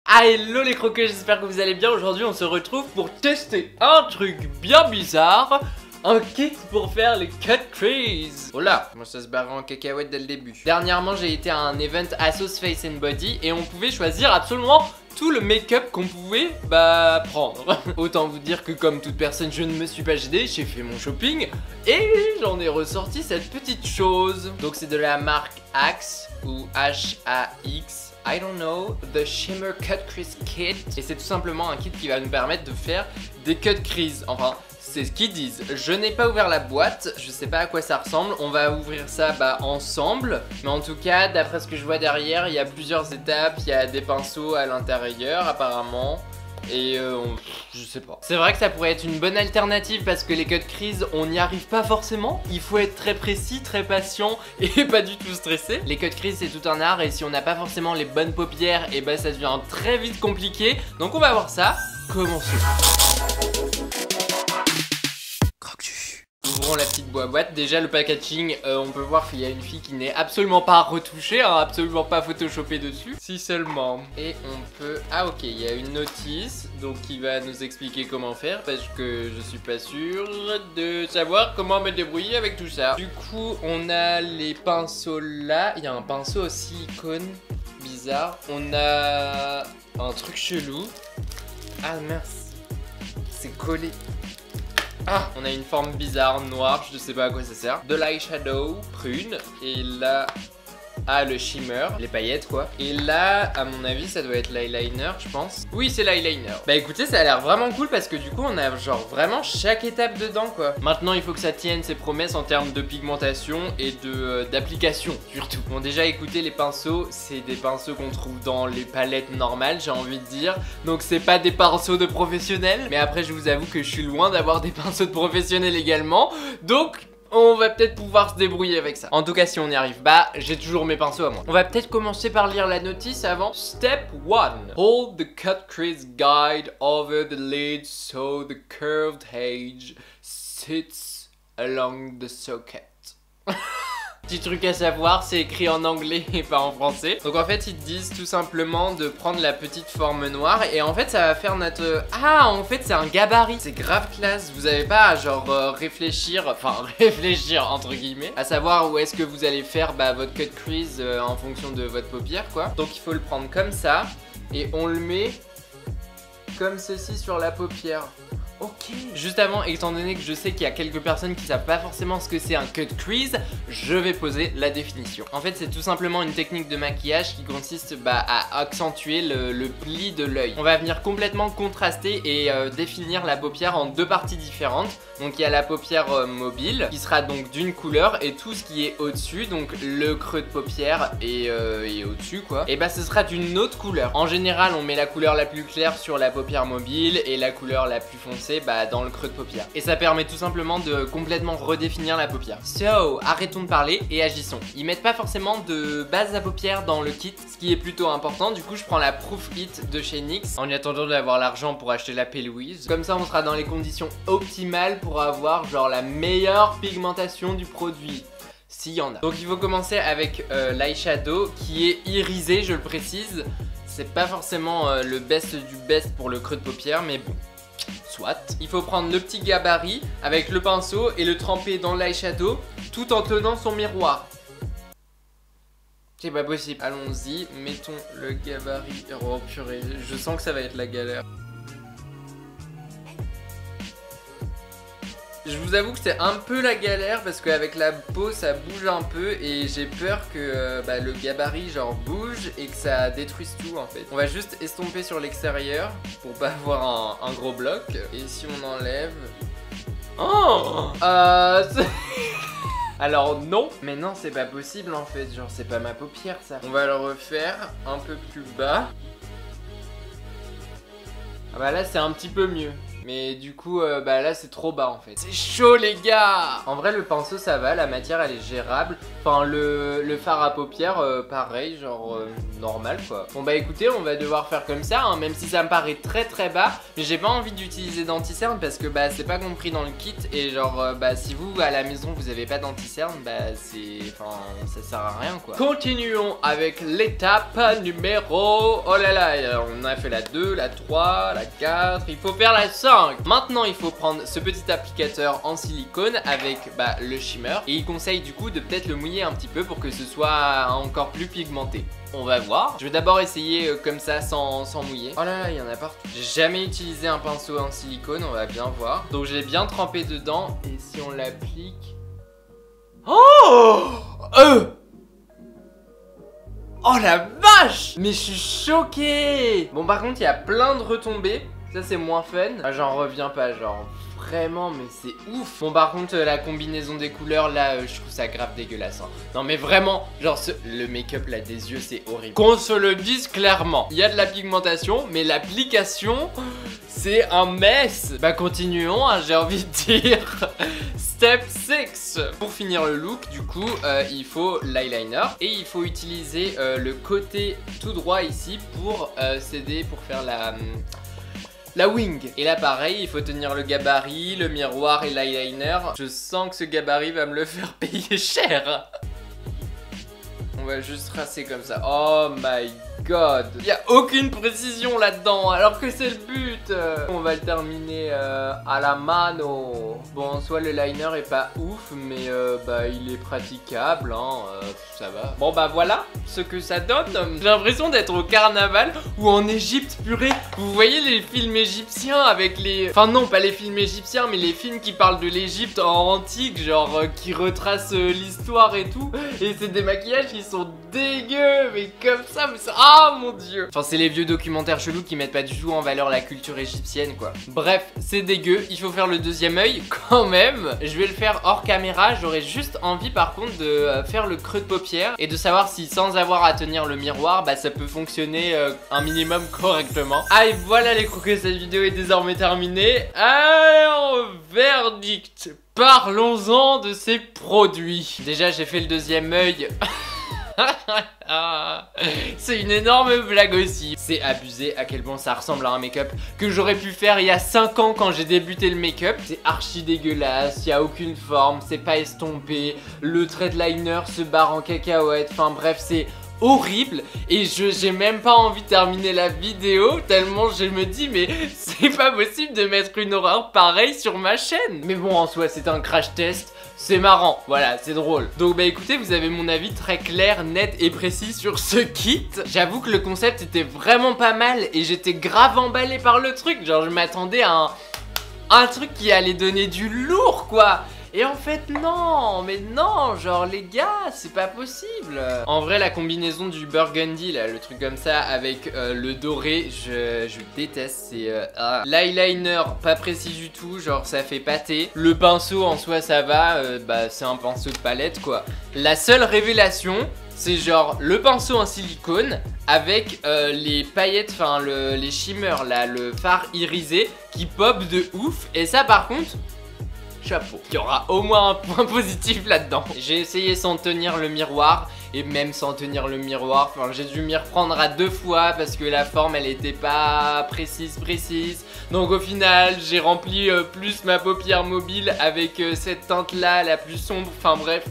Ah hello les croquets, j'espère que vous allez bien. Aujourd'hui on se retrouve pour tester un truc bien bizarre. Un kit pour faire les cut crease. Oh là, moi ça se barre en cacahuète dès le début. Dernièrement j'ai été à un event Asos Face and Body et on pouvait choisir absolument tout le make-up qu'on pouvait prendre. Autant vous dire que comme toute personne je ne me suis pas gêné, j'ai fait mon shopping et j'en ai ressorti cette petite chose. Donc c'est de la marque Axe ou H-A-X. I don't know, the Shimmer Cut Crease Kit. Et c'est tout simplement un kit qui va nous permettre de faire des cut crease. Enfin, c'est ce qu'ils disent. Je n'ai pas ouvert la boîte, je sais pas à quoi ça ressemble. On va ouvrir ça ensemble. Mais en tout cas, d'après ce que je vois derrière, il y a plusieurs étapes. Il y a des pinceaux à l'intérieur apparemment. Et je sais pas. C'est vrai que ça pourrait être une bonne alternative parce que les cut crease, on n'y arrive pas forcément. Il faut être très précis, très patient et pas du tout stressé. Les cut crease c'est tout un art et si on n'a pas forcément les bonnes paupières, et ça devient très vite compliqué. Donc on va voir ça. Commençons. Ouvrons la petite boîte. Déjà le packaging, on peut voir qu'il y a une fille qui n'est absolument pas retouchée, hein, absolument pas photoshopée dessus. Si seulement. Et on peut... Ah ok, il y a une notice donc qui va nous expliquer comment faire parce que je suis pas sûr de savoir comment me débrouiller avec tout ça. Du coup on a les pinceaux là. Il y a un pinceau au silicone bizarre. On a un truc chelou. Ah mince, c'est collé. Ah, on a une forme bizarre, noire, je sais pas à quoi ça sert. De l'eyeshadow, prune. Et là, le shimmer, les paillettes quoi. Et là, à mon avis, ça doit être l'eyeliner, je pense. Oui, c'est l'eyeliner. Bah écoutez, ça a l'air vraiment cool parce que du coup, on a genre vraiment chaque étape dedans quoi. Maintenant, il faut que ça tienne ses promesses en termes de pigmentation et d'application surtout. Bon, déjà, écoutez, les pinceaux, c'est des pinceaux qu'on trouve dans les palettes normales, j'ai envie de dire. Donc, c'est pas des pinceaux de professionnels. Mais après, je vous avoue que je suis loin d'avoir des pinceaux de professionnels également. Donc... on va peut-être pouvoir se débrouiller avec ça. En tout cas, si on y arrive, j'ai toujours mes pinceaux à moi. On va peut-être commencer par lire la notice avant. Step 1. Hold the cut crease guide over the lid so the curved edge sits along the socket. Petit truc à savoir, c'est écrit en anglais et pas en français. Donc en fait ils te disent tout simplement de prendre la petite forme noire et en fait ça va faire notre... Ah en fait c'est un gabarit. C'est grave classe. Vous avez pas à genre réfléchir entre guillemets, à savoir où est-ce que vous allez faire votre cut crease en fonction de votre paupière quoi. Donc il faut le prendre comme ça et on le met comme ceci sur la paupière. Ok. Juste avant, étant donné que je sais qu'il y a quelques personnes qui savent pas forcément ce que c'est un cut crease, je vais poser la définition. En fait, c'est tout simplement une technique de maquillage qui consiste à accentuer le pli de l'œil. On va venir complètement contraster et définir la paupière en deux parties différentes. Donc il y a la paupière mobile qui sera donc d'une couleur et tout ce qui est au-dessus, donc le creux de paupière et au-dessus quoi, et ce sera d'une autre couleur. En général, on met la couleur la plus claire sur la paupière mobile et la couleur la plus foncée dans le creux de paupière. Et ça permet tout simplement de complètement redéfinir la paupière. So, arrêtons de parler et agissons. Ils mettent pas forcément de base à paupières dans le kit, ce qui est plutôt important. Du coup, je prends la Proof It de chez NYX en attendant d'avoir l'argent pour acheter la P-Louise. Comme ça, on sera dans les conditions optimales pour avoir genre la meilleure pigmentation du produit. S'il y en a. Donc il faut commencer avec l'eyeshadow qui est irisé, je le précise. C'est pas forcément le best du best pour le creux de paupière, mais bon. Soit. Il faut prendre le petit gabarit avec le pinceau et le tremper dans l'eyeshadow tout en tenant son miroir. C'est pas possible. Allons-y, mettons le gabarit. Oh purée, je sens que ça va être la galère. Je vous avoue que c'est un peu la galère parce qu'avec la peau ça bouge un peu et j'ai peur que le gabarit genre bouge et que ça détruise tout en fait. On va juste estomper sur l'extérieur pour pas avoir un gros bloc. Et si on enlève... Oh alors non. Mais non, c'est pas possible en fait, genre c'est pas ma paupière ça. On va le refaire un peu plus bas. Ah là c'est un petit peu mieux. Mais du coup, là c'est trop bas en fait. C'est chaud les gars. En vrai le pinceau ça va, la matière elle est gérable. Enfin le fard à paupières pareil, genre normal quoi. Bon bah écoutez, on va devoir faire comme ça hein, même si ça me paraît très très bas. Mais j'ai pas envie d'utiliser d'anti-cerne parce que bah c'est pas compris dans le kit. Et genre bah si vous à la maison vous avez pas d'anti-cerne, bah c'est... Enfin ça sert à rien quoi. Continuons avec l'étape numéro... Oh là là, on a fait la 2, la 3, la 4, il faut faire la 5. Maintenant il faut prendre ce petit applicateur en silicone avec bah, le shimmer. Et il conseille du coup de peut-être le mouiller un petit peu pour que ce soit encore plus pigmenté. On va voir. Je vais d'abord essayer comme ça sans mouiller. Oh là là, il y en a partout. J'ai jamais utilisé un pinceau en silicone, on va bien voir. Donc je l'ai bien trempé dedans. Et si on l'applique... Oh Oh la vache! Mais je suis choqué! Bon par contre il y a plein de retombées. Ça c'est moins fun. Ah, j'en reviens pas, genre vraiment, mais c'est ouf. Bon par contre la combinaison des couleurs là, je trouve ça grave dégueulasse hein. Non mais vraiment, genre le make-up là des yeux c'est horrible. Qu'on se le dise clairement, il y a de la pigmentation, mais l'application c'est un mess. Bah continuons hein, j'ai envie de dire. Step 6. Pour finir le look du coup il faut l'eyeliner. Et il faut utiliser le côté tout droit ici pour s'aider pour faire la wing. Et là pareil, il faut tenir le gabarit, le miroir et l'eyeliner. Je sens que ce gabarit va me le faire payer cher. On va juste tracer comme ça. Oh my god. Il n'y a aucune précision là-dedans alors que c'est le but. On va le terminer à la mano. Bon en soi le liner est pas ouf mais bah il est praticable hein, ça va. Bon bah voilà ce que ça donne. J'ai l'impression d'être au carnaval ou en Égypte purée. Vous voyez les films égyptiens avec les... Enfin non pas les films égyptiens mais les films qui parlent de l'Égypte en antique. Genre qui retracent l'histoire et tout. Et c'est des maquillages qui sont dégueux. Mais comme ça mais ça... Ah mon dieu. Enfin c'est les vieux documentaires chelous qui mettent pas du tout en valeur la culture égyptienne quoi. Bref c'est dégueu. Il faut faire le deuxième œil quand même. Je vais le faire hors caméra. J'aurais juste envie par contre de faire le creux de paupière et de savoir si sans avoir à tenir le miroir bah ça peut fonctionner un minimum correctement. Ah et voilà les croquets, cette vidéo est désormais terminée. Alors verdict. Parlons-en de ces produits. Déjà j'ai fait le deuxième œil. C'est une énorme blague aussi. C'est abusé à quel point ça ressemble à un make-up que j'aurais pu faire il y a 5 ans quand j'ai débuté le make-up. C'est archi dégueulasse, il n'y a aucune forme, c'est pas estompé. Le trait de liner se barre en cacahuète. Enfin bref, c'est horrible. Et j'ai même pas envie de terminer la vidéo tellement je me dis mais c'est pas possible de mettre une horreur pareille sur ma chaîne. Mais bon en soi c'est un crash test. C'est marrant, voilà, c'est drôle. Donc bah écoutez, vous avez mon avis très clair, net et précis sur ce kit. J'avoue que le concept était vraiment pas mal et j'étais grave emballé par le truc. Genre je m'attendais à un truc qui allait donner du lourd quoi. Et en fait non, mais non, genre les gars, c'est pas possible. En vrai la combinaison du burgundy là, le truc comme ça avec le doré, je déteste. C'est l'eyeliner pas précis du tout, genre ça fait pâté. Le pinceau en soi ça va, bah c'est un pinceau de palette quoi. La seule révélation c'est genre le pinceau en silicone avec les paillettes, enfin les shimmers là, le fard irisé qui pop de ouf. Et ça par contre, chapeau. Il y aura au moins un point positif là-dedans. J'ai essayé sans tenir le miroir. Et même sans tenir le miroir, enfin j'ai dû m'y reprendre à 2 fois parce que la forme elle était pas précise. Donc au final j'ai rempli plus ma paupière mobile avec cette teinte là la plus sombre. Enfin bref,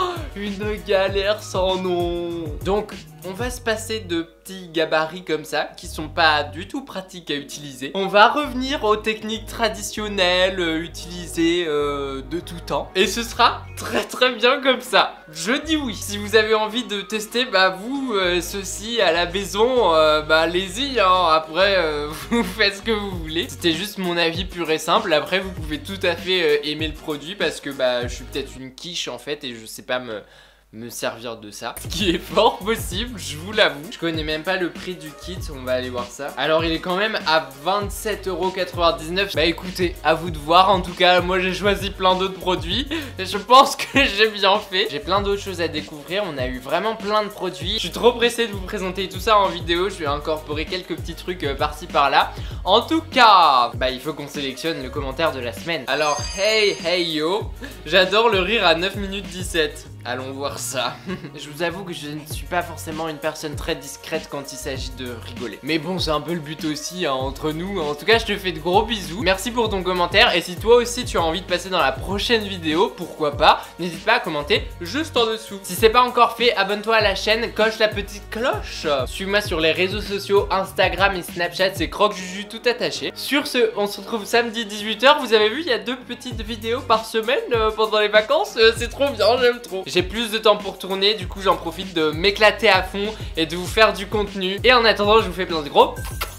une galère sans nom. Donc on va se passer de petits gabarits comme ça qui sont pas du tout pratiques à utiliser. On va revenir aux techniques traditionnelles utilisées de tout temps. Et ce sera très très bien comme ça. Je dis oui. Si vous avez envie de tester bah vous ceci à la maison, bah allez-y hein. Après vous faites ce que vous voulez. C'était juste mon avis pur et simple. Après vous pouvez tout à fait aimer le produit parce que bah je suis peut-être une quiche en fait et je sais pas me servir de ça, ce qui est fort possible, je vous l'avoue. Je connais même pas le prix du kit, on va aller voir ça. Alors il est quand même à 27,99 €. Bah écoutez, à vous de voir. En tout cas moi j'ai choisi plein d'autres produits et je pense que j'ai bien fait. J'ai plein d'autres choses à découvrir, on a eu vraiment plein de produits. Je suis trop pressé de vous présenter tout ça en vidéo. Je vais incorporer quelques petits trucs par-ci par-là. En tout cas, bah il faut qu'on sélectionne le commentaire de la semaine. Alors hey yo, j'adore le rire à 9 minutes 17. Allons voir ça. Je vous avoue que je ne suis pas forcément une personne très discrète quand il s'agit de rigoler. Mais bon, c'est un peu le but aussi, hein, entre nous. En tout cas, je te fais de gros bisous. Merci pour ton commentaire. Et si toi aussi tu as envie de passer dans la prochaine vidéo, pourquoi pas, n'hésite pas à commenter juste en dessous. Si c'est pas encore fait, abonne-toi à la chaîne, coche la petite cloche. Suis-moi sur les réseaux sociaux, Instagram et Snapchat, c'est CroqueJuju tout attaché. Sur ce, on se retrouve samedi 18h. Vous avez vu, il y a 2 petites vidéos par semaine pendant les vacances. C'est trop bien, j'aime trop. J'ai plus de temps pour tourner, du coup j'en profite de m'éclater à fond et de vous faire du contenu. Et en attendant, je vous fais plein de gros